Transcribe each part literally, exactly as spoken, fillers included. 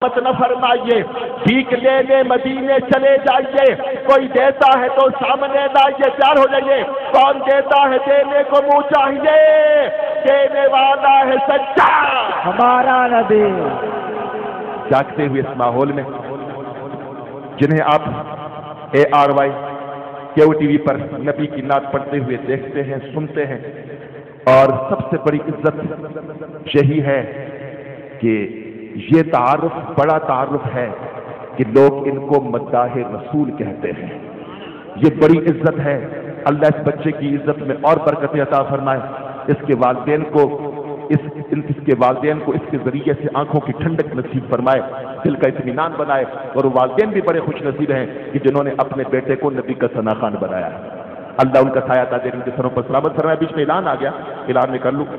محبت نہ فرمائیے، بھیک لینے مدینے چلے جائیے، کوئی دیتا ہے تو سامنے لائیے، تیار ہو جائیے، کون دیتا ہے دینے کو منہ چاہیے، دینے والا ہے سچا ہمارا نبی۔ جاگتے ہوئے اس ماحول میں جنہیں آپ A R Y Q T V پر نبی کی نعت پڑھتے ہوئے دیکھتے ہیں، سنتے ہیں، اور سب سے بڑی عزت یہی ہے کہ یہ تعارف بڑا تعارف ہے کہ لوگ ان کو مداح رسول کہتے ہیں، یہ بڑی عزت ہے۔ اللہ اس بچے کی عزت میں اور برکت عطا فرمائے، اس کے والدین کو اس اس کے والدین کو اس کے ذریعے سے آنکھوں کی ٹھنڈک نصیب فرمائے، دل کا اطمینان بنائے، اور وہ والدین بھی بڑے خوش نصیب ہیں کہ جنہوں نے اپنے بیٹے کو نبی کا ثنا خان بنایا ہے۔ اللہ ان کا سایہ تاج ان کے سروں پر سلامت فرمائے۔ بیچ میں اعلان آ گیا، اعلان میں کر لوں۔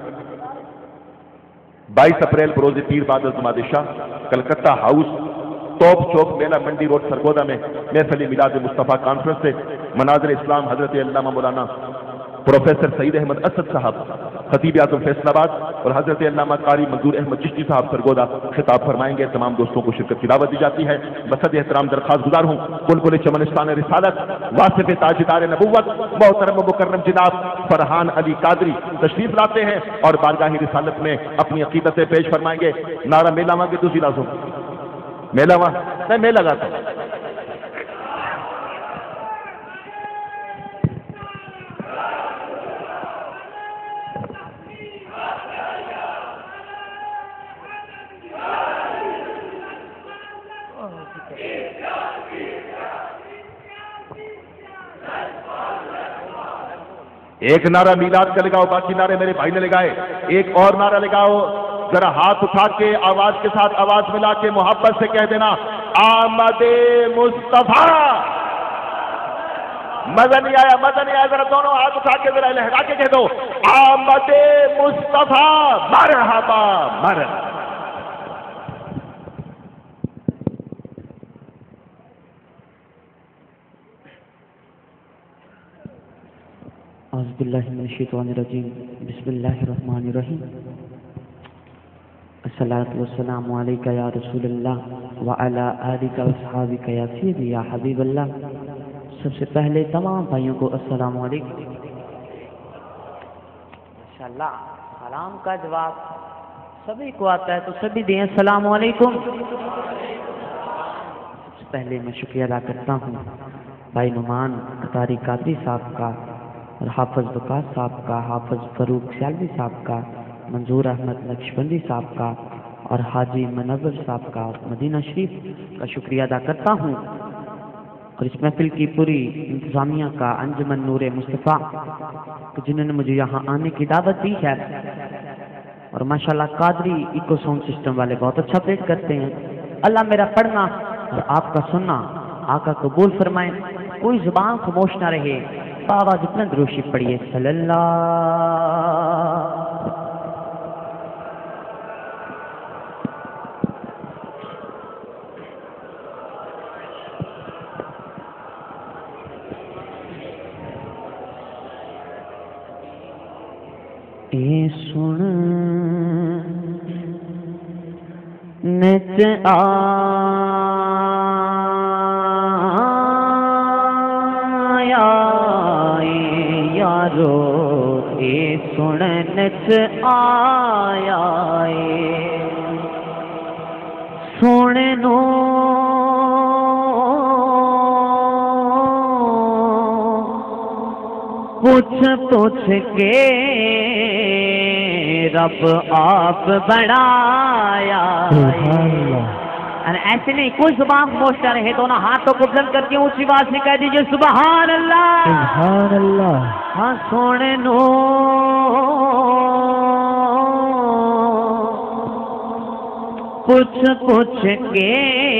بائیس اپریل بروز پیر بعد از نماز عشاء کلکتہ ہاؤس توپ چوک میلہ منڈی روڈ سرگودا میں محفل میلاد مصطفیٰ کانفرنس سے مناظر اسلام حضرت علامہ مولانا پروفیسر سعید احمد اسد صاحب خطیب اعظم فیصل آباد اور حضرت علامہ قاری منظور احمد چشتی صاحب سرگودا خطاب فرمائیں گے۔ تمام دوستوں کو شرکت کی دعوت دی جاتی ہے۔ بصد احترام درخواست گزار ہوں بلبل چمنستان رسالت واصف تاجدار نبوت محترم و مکرم جناب فرحان علی قادری تشریف لاتے ہیں اور بارگاہ رسالت میں اپنی عقیدتیں پیش فرمائیں گے۔ نعرہ میلاواں کے دوسری لازم میلاواں میں میلہ لگاتا ہوں۔ ایک نعرہ میلاد کا لگاؤ، باقی نعرے میرے بھائی نے لگائے۔ ایک اور نعرہ لگاؤ، ذرا ہاتھ اٹھا کے آواز کے ساتھ آواز ملا کے محبت سے کہہ دینا آمد مصطفیٰ۔ مزہ نہیں آیا، مزہ نہیں آیا، ذرا دونوں ہاتھ اٹھا کے ذرا لہرا کے کہہ دو آمد مصطفیٰ مرحبا مرحبا۔ اعوذ باللہ من الشیطان الرجیم، بسم اللہ الرحمن الرحیم۔ الصلاۃ والسلام علیک یا رسول اللہ وعلی آلک واصحابک یا سیدی یا حبیب اللہ۔ سب سے پہلے تمام بھائیوں کو السلام علیکم۔ ماشاءاللہ سلام کا جواب سبھی کو آتا ہے تو سبھی دیں السلام علیکم۔ سب سے پہلے میں شکریہ ادا کرتا ہوں بھائی نعمان قطاری قادری صاحب کا اور حافظ وقاص صاحب کا، حافظ فاروق سیالوی صاحب کا، منظور احمد نقشبندی صاحب کا اور حاجی منور صاحب کا مدینہ شریف کا شکریہ ادا کرتا ہوں، اور اس محفل کی پوری انتظامیہ کا، انجمن نور مصطفیٰ جنہوں نے مجھے یہاں آنے کی دعوت دی ہے، اور ماشاءاللہ قادری ایکو ساؤنڈ سسٹم والے بہت اچھا پیش کرتے ہیں۔ اللہ میرا پڑھنا اور آپ کا سننا آقا قبول فرمائیں، کوئی زبان خاموش نہ رہے، آواز اتنا دروشی پڑھیے صلی اللہ۔ اے سن نچ اے سننت آیا سننو پوچھ پوچھ کے رب آپ بڑھایا۔ ایسے نہیں، کوئی زبان خاموش نہ رہے، دونوں ہاتھوں کو بلند کر کے اونچی آواز میں کہہ دیجیے سبحان اللہ سبحان اللہ۔ ہاں سونے نو پوچھ پوچھ کے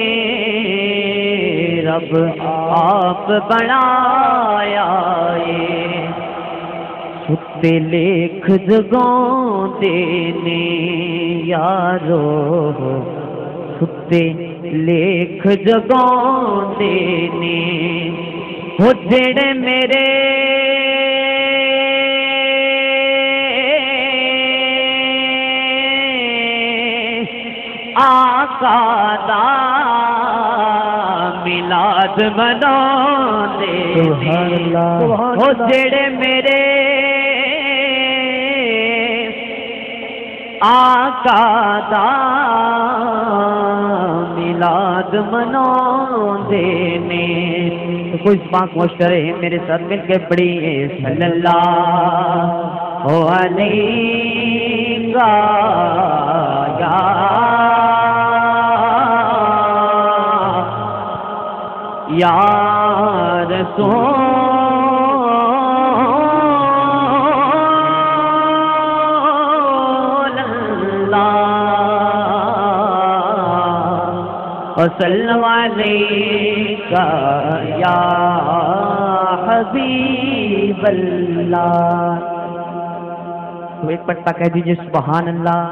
رب آپ بڑھایا، ستے لکھ جگوں دینے یارو، ستے لکھ جگوں دینے وہ جڑے میرے آقا دا میلاد منانے نے او جڑے میرے آقا دا میلاد منانے نے کوئی پاک مشترے میرے ساتھ مل کے پڑھیے صلی اللہ علیہ یا یا رسول اللہ وسلم علیکہ یا حبیب اللہ. تو ایک پٹا کہہ دیجئے سبحان اللہ.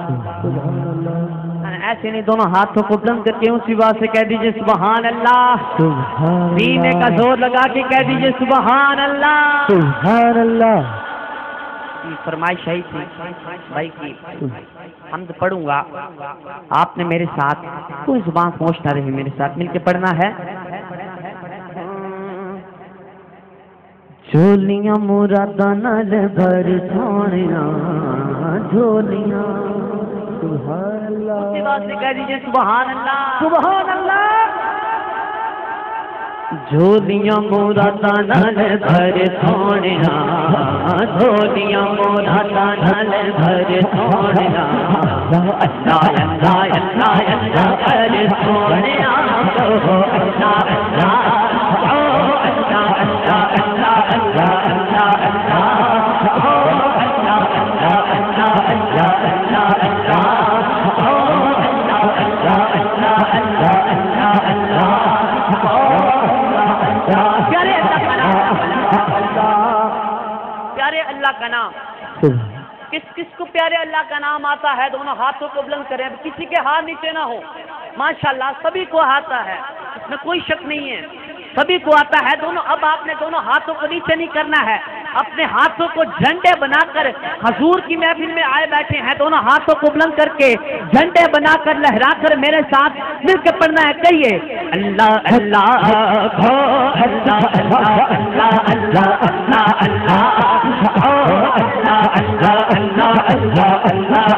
ایسے نہیں دونوں ہاتھوں کو بلند کر کے اسی بات سے کہہ دیجئے سبحان اللہ. سینے کا زور لگا کے کہہ دیجئے سبحان اللہ. سبحان اللہ. فرمائش ہے تھی بھائی کی حمد پڑھوں گا، آپ نے میرے ساتھ کوئی زبان پہنچنا رہے میرے ساتھ مل کے پڑھنا ہے. جھولیاں مراداں نال بھر سونیاں جھولیاں سبحان اللہ. اسی بات سے کہہ دیجئے سبحان اللہ. سبحان اللہ. جھولیاں مراداں نال بھر سونیاں جھولیاں مراداں نال بھر سونیاں اللہ اللہ اللہ اللہ بھر سونیاں اللہ پیارے اللہ کا نام کس کس کو پیارے اللہ کا نام آتا ہے؟ دونوں ہاتھوں کو بلند کریں. کسی کے ہاتھ نیچے نہ ہو. ماشاءاللہ سبھی کو آتا ہے، اس میں کوئی شک نہیں ہے، سبھی کو آتا ہے. دونوں اب آپ نے دونوں ہاتھوں کو نیچے نہیں کرنا ہے، اپنے ہاتھوں کو جھنڈے بنا کر حضور کی محفل میں آئے بیٹھے ہیں. دونوں ہاتھوں کو بلند کر کے جھنڈے بنا کر لہرا کر میرے ساتھ مل کے پڑھنا ہے. کہیے اللہ اللہ اللہ اللہ اللہ اللہ اللہ اللہ اللہ اللہ اللہ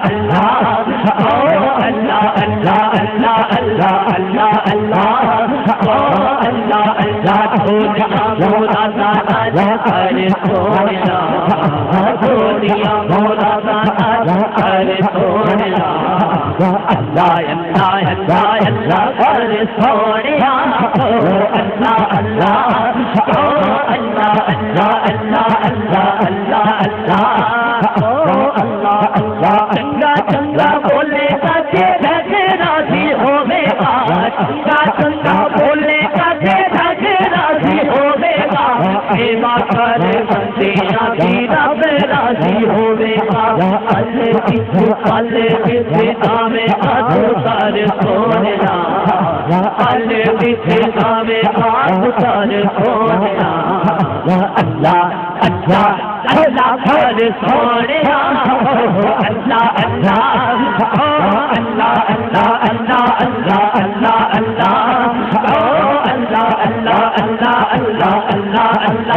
چنگا چنگا بولنے کا تیرا راضی ہوے گا. چنگا چنگا بولنے کا تیرا راضی ہوے گا. سیوا کر بندیاں کی رب راضی ہوے گا. اللہ کس اللہ کس نام ادو کر سونا اللہ کس نام ادو کر سونا اللہ اللہ اللہ کر سونا اللہ اللہ اللہ اللہ اللہ اللہ اللہ اللہ اللہ اللہ اللہ اللہ اللہ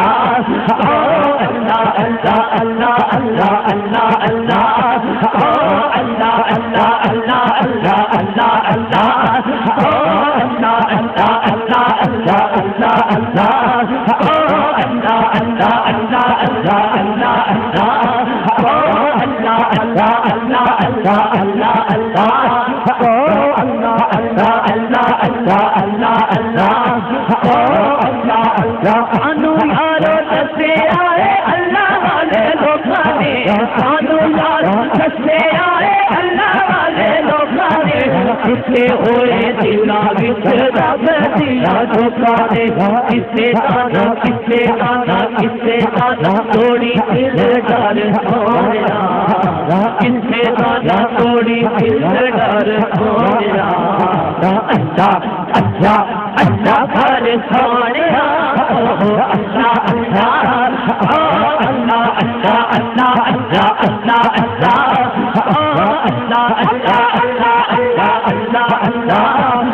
اللہ اللہ اللہ اللہ کسے ہوئے دلا بچھڑا دیا دھوکانے کسے دانا کسے دانا کسے دانا توڑی دل ڈر سونا کسے دانا توڑی دل ڈر سونا اللہ اللہ اللہ گھر سونے اللہ اللہ اللہ اللہ اللہ اللہ اللہ اللہ اللہ اللہ اللہ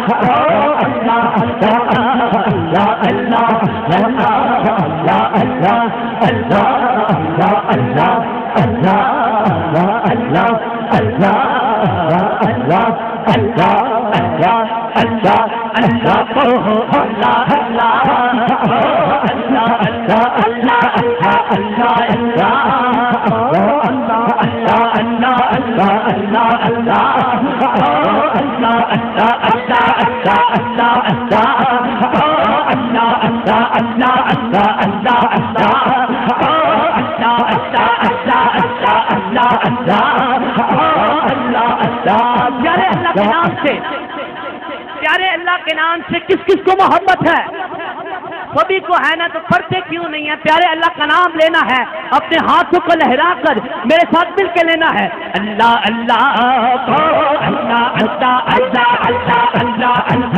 پیارے اللہ کے نام سے پیارے اللہ کے نام سے کس کس کو محبت ہے؟ سبھی کو ہے نا، تو پڑھتے کیوں نہیں ہے؟ پیارے اللہ کا نام لینا ہے، اپنے ہاتھوں کو لہرا کر میرے ساتھ مل کے لینا ہے۔ اللہ اللہ اللہ اللہ اللہ اللہ اللہ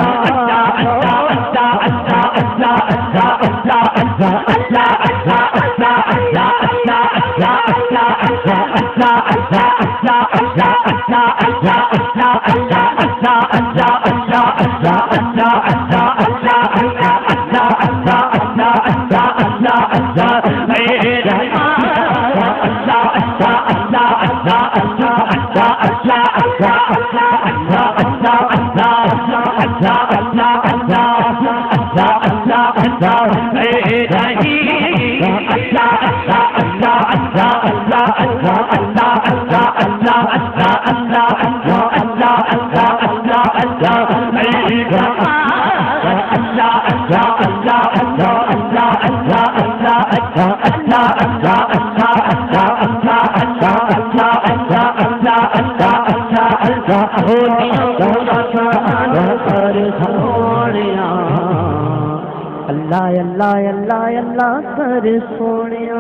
اللہ اللہ اللہ کر سونیا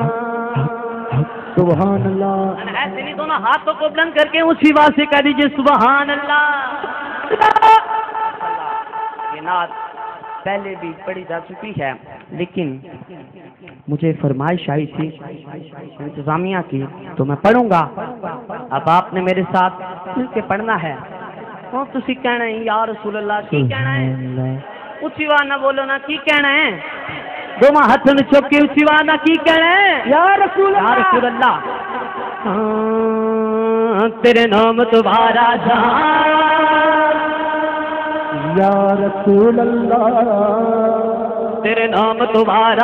سبحان اللہ۔ ایسے نہیں، دونوں ہاتھوں کو بلند کر کے اسی آواز سے کہہ دیجئے سبحان اللہ۔ یہ نعت پہلے بھی پڑھی جا چکی ہے، لیکن مجھے فرمائش آئی تھی انتظامیہ کی تو میں پڑھوں گا۔ اب آپ نے میرے ساتھ مل کے پڑھنا ہے۔ کون تسی کہنا ہے یا رسول اللہ کی کہنا ہے؟ اچھی آواز نہ بولو نا، کی کہنا ہے؟ دونوں ہاتھ نے چوک کے اچھی آواز نہ کی کہنا ہے؟ یا رسول اللہ، یا رسول اللہ۔ تیرے نام تمہارا جان یا رسول اللہ، تیرے نام تمہارا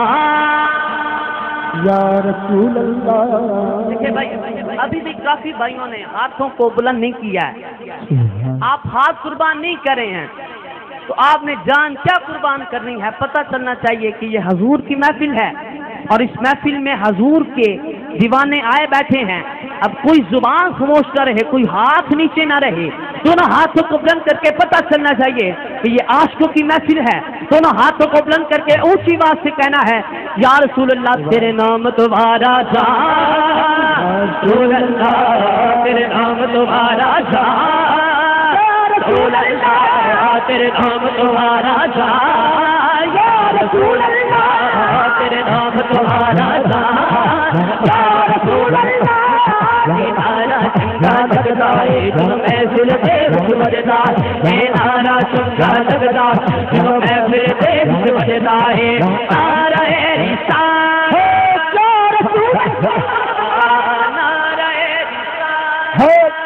جان یا رسول اللہ۔ دیکھیں بھائی، ابھی بھی کافی بھائیوں نے ہاتھوں کو بلند نہیں کیا ہے، آپ ہاتھ قربان نہیں کر رہے ہیں، تو آپ نے جان کیا قربان کرنی ہے؟ پتہ چلنا چاہیے کہ یہ حضور کی محفل ہے اور اس محفل میں حضور کے دیوانے آئے بیٹھے ہیں۔ اب کوئی زبان خاموش نہ رہے، کوئی ہاتھ نیچے نہ رہے، دونوں ہاتھوں کو بلند کر کے پتہ چلنا چاہیے کہ یہ عاشقوں کی محفل ہے۔ دونوں ہاتھوں کو بلند کر کے اونچی آواز سے کہنا ہے یا رسول اللہ تیرے نام تمہارا جان، رسول اللہ تیرے نام تمہارا جان، رسول اللہ تیرے نام تمہارا جان، یا رسول اللہ تیرے نام تمہارا جان، یا رسول اللہ۔ نارا چنگا لگتا ہے جو محفل دیکھ بجتا ہے، نارا چنگا لگتا جو محفل دیکھ بجتا ہے، نعرہ رسالت یا رسول اللہ، نعرہ رسالت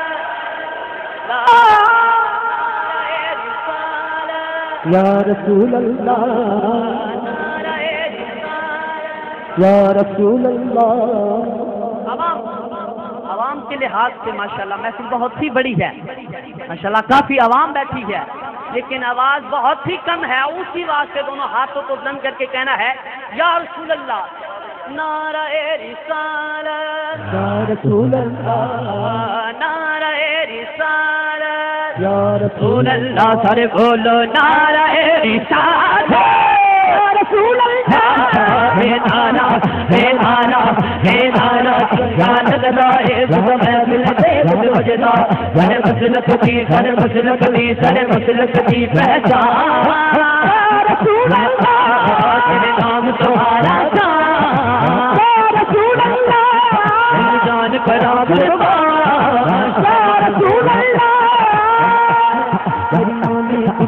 یا رسول اللہ، یا رسول اللہ۔ عوام عوام کے لحاظ سے ماشاءاللہ محفل بہت ہی بڑی ہے، ماشاءاللہ کافی عوام بیٹھی ہے، لیکن آواز بہت ہی کم ہے۔ اسی آواز سے دونوں ہاتھوں کو بلند کر کے کہنا ہے یا رسول اللہ، نعرہ رسالت یا رسول اللہ، نعرہ رسالت یا رسول اللہ، سارے بولو نعرہ رسالت یا رسول اللہ۔ ہے نعرہ ہے نعرہ ہے نعرہ جان لگا ہے صبح محفل دیکھ بجتا، سر مسلک کی سر مسلک کی سر مسلک کی پہچان یا رسول اللہ، تیرے نام تمہارا جان یا رسول اللہ، جان کرا قربان یا رسول اللہ۔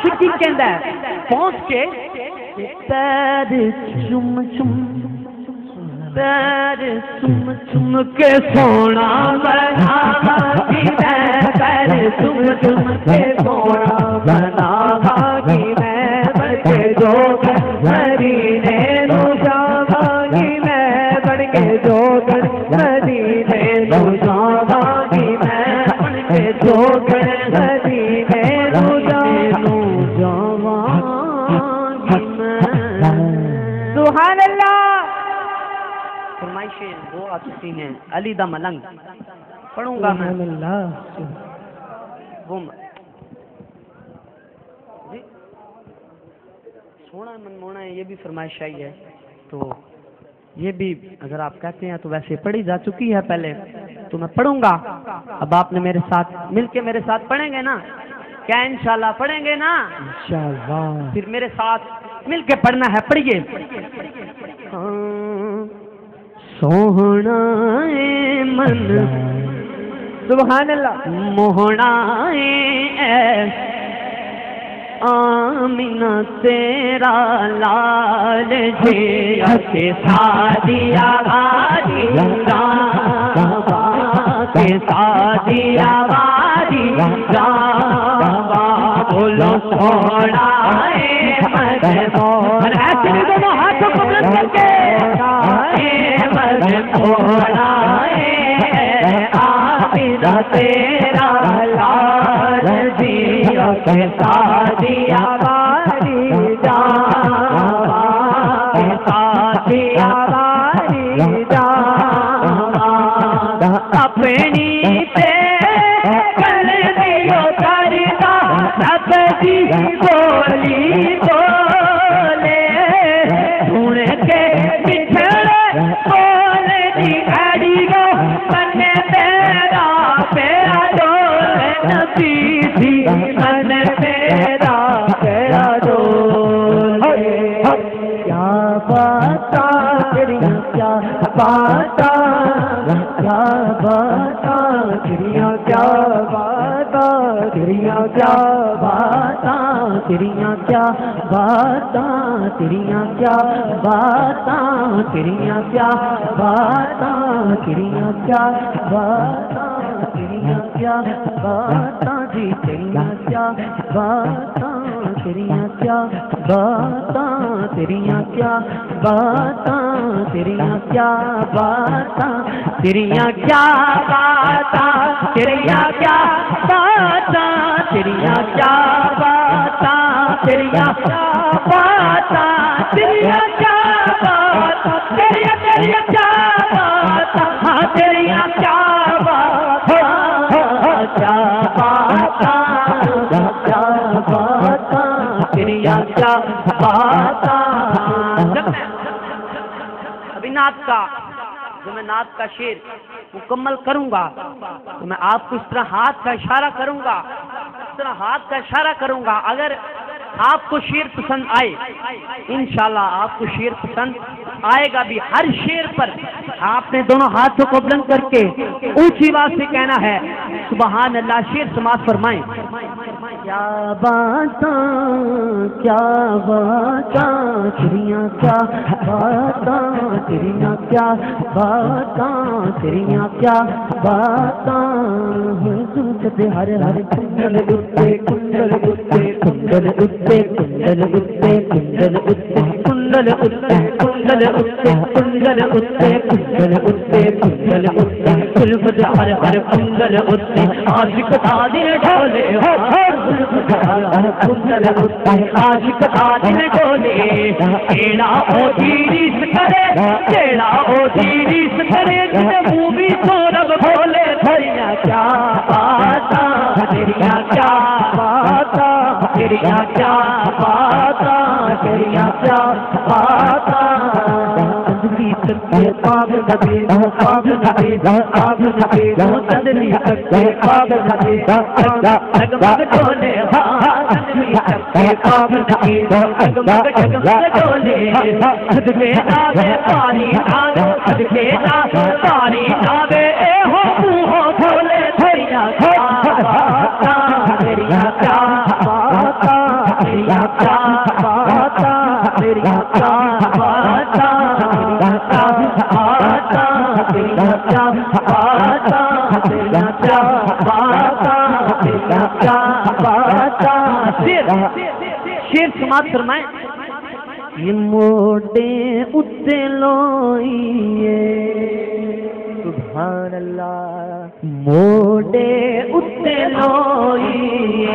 आशिक की कहता है पहुंच के पैर चुम चुम पैर चुम चुम के सोना बनावागी मैं पैर चुम चुम के सोना बनावागी मैं बढ़ के जो मदीने नु जावागी मैं बढ़ के जो मदीने नु जावागी मैं बढ़ के जो मदीने नु जावागी मैं सुभान अल्लाह। फरमाइशें दो आ चुकी हैं। अली दा मलंग पढ़ूंगा मैं वो जी सोना मनमोना है, ये भी फरमाइश आई है तो ये भी अगर आप कहते हैं तो वैसे पढ़ी जा चुकी है पहले, तो मैं पढ़ूंगा। अब आपने मेरे साथ मिलके मेरे साथ पढ़ेंगे ना, क्या इंशाल्लाह पढ़ेंगे ना? इंशाल्लाह। फिर मेरे साथ मिलके पढ़ना है, पढ़िए। सोहना ए मन सुभान अल्लाह मोहना ए आमिना तेरा लाल जिया के सादिया वादी राबा के सादिया वादी राबा बोलो सोना ए मन मोहन ऐसे दोनों हाथों को बुलंद करके मोहना ए आमिना तेरा लाल जिया के सादिया वादी राबा के सादिया वादी राबा अपनी पे कर दियो करता सबकी बोली बोले सुन के बिछड़े बोले दी गाड़ी गो बने तेरा पेरा डोले नबी थी मन मेरा पेरा डोले क्या बाता तेरिया क्या बाता क्या बाता तेरिया क्या बाता तेरिया क्या बाता तेरिया क्या बाता तेरिया क्या बाता तेरिया क्या बाता तेरिया क्या बाता तेरिया क्या बाता जी तेरिया क्या बाता तेरिया क्या बाता तेरिया क्या बाता तेरिया क्या बाता तेरिया क्या बाता तेरिया क्या बाता तेरिया क्या बाता तेरिया क्या बाता तेरिया क्या बाता तेरिया तेरिया क्या बाता हाँ तेरिया क्या बाता क्या बाता क्या बाता तेरिया क्या बाता। अभी नात का जो मैं नात का शेर मुकम्मल करूंगा तो मैं आपको इस तरह हाथ का इशारा करूंगा, इस तरह हाथ का इशारा करूंगा। अगर आपको शेर पसंद आए इंशाल्लाह आपको शेर पसंद आएगा भी। हर शेर पर आपने दोनों हाथों को बुलंद करके ऊंची आवाज से कहना है सुभान अल्लाह। शेर समाज फरमाएं। क्या बाता क्या बाता तेरिया क्या बाता तेरिया क्या बाता तेरिया क्या बाता दे हर हर कुंडल उत्ते कुंडल उत्ते कुंडल उत्ते कुंडल उत्ते कुंडल उत्ते कुंडल उत्ते कुंडल उत्ते कुंडल उत्ते कुंडल उत्ते कुंडल उत्ते कुलबद हर हर कुंडल उत्ते आशिक तादिल ढोले कुंडल उत्ते आशिक तादिल ढोले केड़ा ओ दीरिस करे केड़ा ओ दीरिस करे मुंह भी सौरभ भोले तेरिया क्या बाता तेरिया क्या बाता तेरिया क्या बाता तेरिया क्या बाता। चंदनी तक पाग नबी पाग नबी पाग नबी चंदनी तक पाग नबी जगमग डोले चंदनी तक पाग नबी जगमग जगमग डोले सदके नावे पानी नावे सदके नावे पानी नावे ए हो मुंह भोले तेरिया क्या बाता तेरिया क्या बाता کیا باتا شیر شیر سماعت فرمائیں یہ موڑے اتے لوئیے سبحان اللہ موڑے اتے لوئیے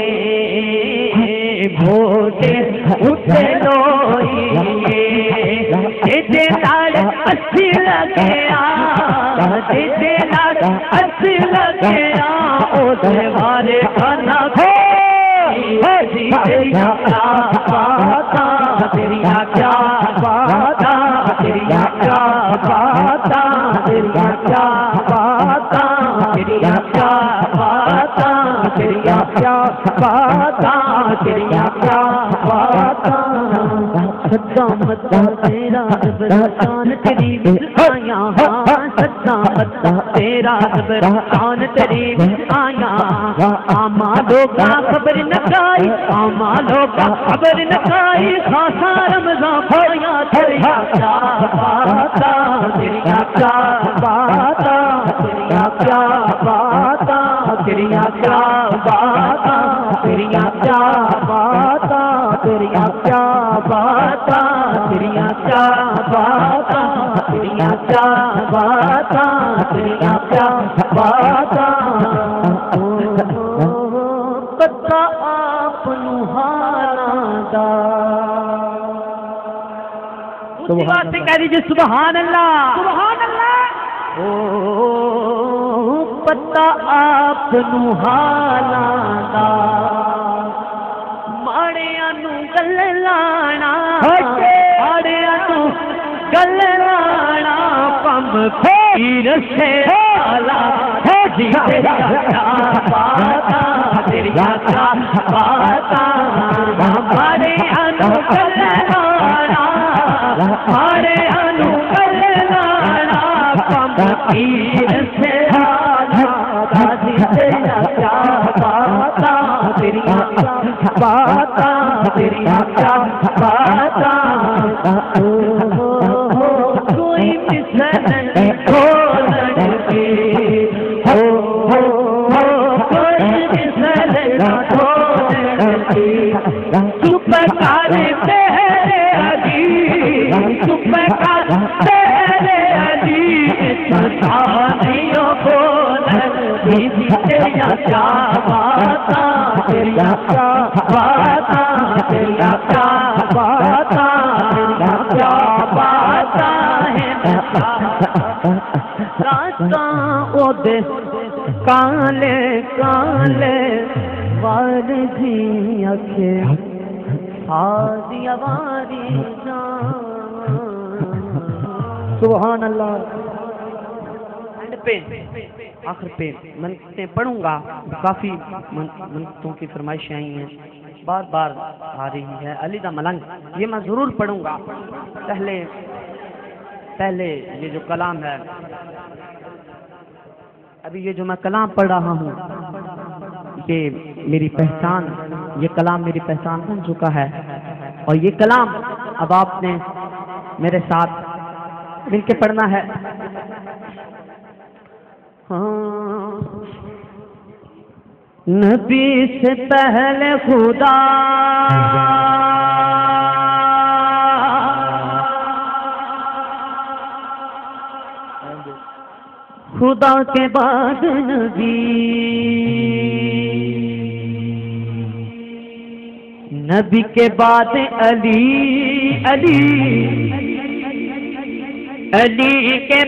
موڑے اتے لوئیے جیتے لڑ اچھی لگے جیتے لڑ اچھی لگے او دیوارے کھانا کھو تیریا کیا باتا تیریا کیا باتا تیریا کیا باتا تیریا کیا باتا تیریا کیا باتا تیریا کیا باتا تیریا کیا باتا سچا متا تیرا برسان تیری آیا سچا متا تیرا برسان تیری آیا آما لوگا خبر نکائی آما لوگا خبر نکائی خاصا رمضان پایا تیریا کیا باتا تیریا کیا باتا تیریا کیا باتا تیریا کیا باتا تیریا کیا باتا تیریا کیا باتا تیریا کیا باتا تیریا کیا باتا تیریا کیا باتا پتا آپ نہانا دا دوسری بات سے کہہ دیجئے سبحان اللہ سبحان اللہ او پتا آپ نہانا دا ماڑیاں نو گل لانا ماڑیاں نو گل لانا پم پیر سے آلا جی تیریا کیا باتا تیریا کیا باتا ماڑیاں نو گل لانا ماڑیاں نو گل لانا پم پیر سے آلا جی تیریا کیا باتا تیریا کیا باتا تیریا کیا باتا کوئی مثل نہیں کھولن کی ہو کوئی مثل نہیں کھولن کی سپکار تیرے علی سپکار تیرے علی اتسانیوں کھولن کی تیریا کیا باتا تیریا کیا باتا تیریا کیا باتا تیریا کیا باتا ہے راستہ او دے کالے کالے وار جی اکھے آدھی آواری جان سبحان اللہ اینڈ پہ آخر پہ منتیں پڑھوں گا کافی منتوں کی فرمائشیں آئی ہیں بار بار آ رہی ہے علی دا ملنگ یہ میں ضرور پڑھوں گا پہلے پہلے یہ جو کلام ہے ابھی یہ جو میں کلام پڑھ رہا ہوں یہ میری پہچان یہ کلام میری پہچان بن چکا ہے اور یہ کلام اب آپ نے میرے ساتھ مل کے پڑھنا ہے نبی سے پہلے خدا خدا کے بعد نبی نبی کے بعد علی علی علی کے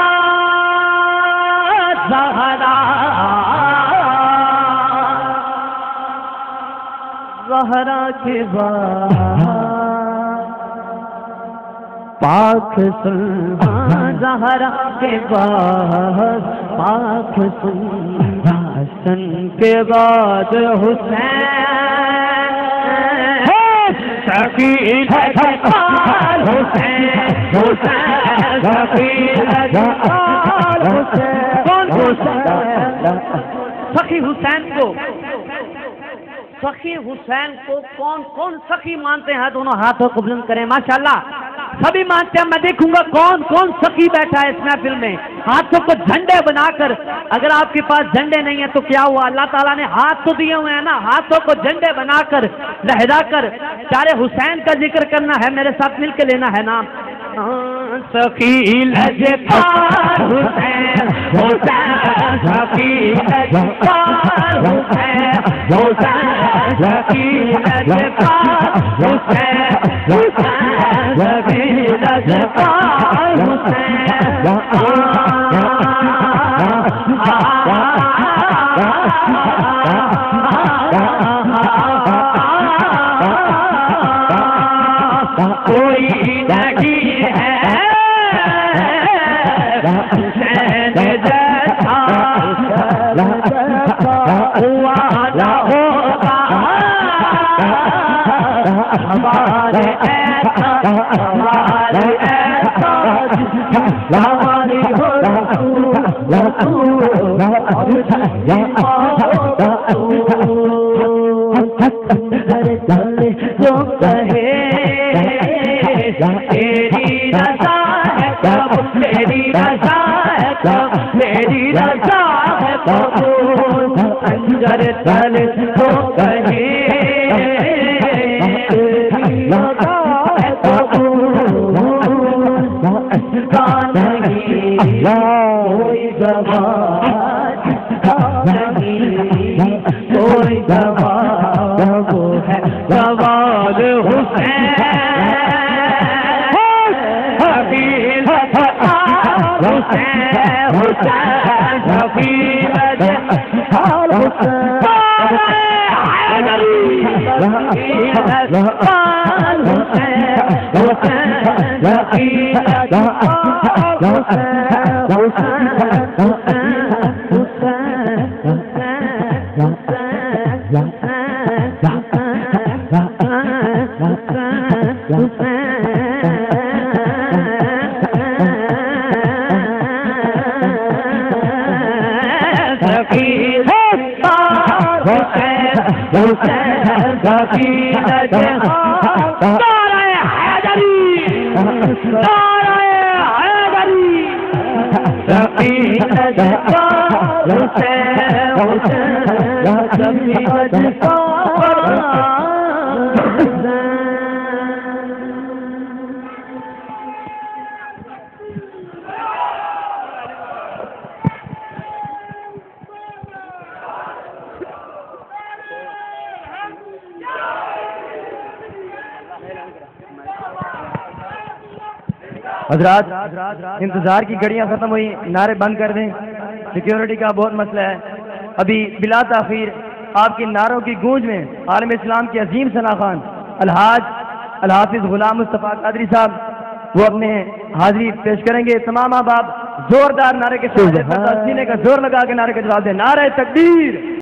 بعد زہرا زہرا کے بعد پاک سلمان زہرا کے بعد پاک سلمان حسن کے بعد حسین شکیل جمال حسین حسین شکیل جمال حسین کون حسین سخی حسین کو سخی حسین کو کون کون سخی مانتے ہیں دونوں ہاتھوں کو بلند کریں ماشاءاللہ सभी मानते हैं, मैं देखूंगा कौन कौन सखी बैठा है इस महफिल में, हाथों को झंडे बनाकर। अगर आपके पास झंडे नहीं है तो क्या हुआ, अल्लाह ताला ने हाथ तो दिए हुए हैं ना, हाथों को झंडे बनाकर लहराकर प्यारे हुसैन का जिक्र करना है, मेरे साथ मिलकर लेना है नाम। सखी लजपाल हुसैन हुसैन सखी लजपाल हुसैन हुसैन सखी लजपाल हुसैन हुसैन सखी लजपाल कोई नहीं है हुसैन जैसा वादा होगा हमारे ऐसा हमारे ऐसा हमारी हो जो कहे तेरी रज़ा है कब, तेरी रज़ा है कब, तेरी रज़ा है कब, अंजर तल जो कहे तेरी रज़ा है कब, नहीं कोई ज़बान नहीं कोई ज़बान, वो है सवाल हुसैन हुसैन हुसैन शफील जहाल हुसैन हैदरी हुसैन हुसैन शफील जहाल हुसैन हुसैन हजरात, इंतजार की घड़ियां खत्म हुई, नारे बंद कर दें, सिक्योरिटी का बहुत मसला है। अभी बिला ताखीर आपके नारों की गूंज में आलम इस्लाम के अजीम सना खान अलहाज अलहाफिज गुलाम मुस्तफा कादरी साहब वो अपने हाजिरी पेश करेंगे। तमाम आप जोरदार नारे के साथ सीने का जोर लगा के नारे का जवाब दें। नारे तकबीर।